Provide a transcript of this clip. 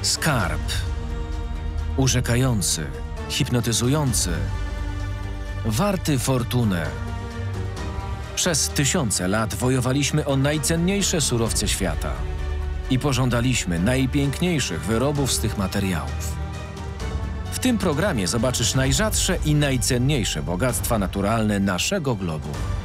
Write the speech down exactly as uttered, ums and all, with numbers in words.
Skarb. Urzekający, hipnotyzujący, warty fortunę. Przez tysiące lat wojowaliśmy o najcenniejsze surowce świata i pożądaliśmy najpiękniejszych wyrobów z tych materiałów. W tym programie zobaczysz najrzadsze i najcenniejsze bogactwa naturalne naszego globu.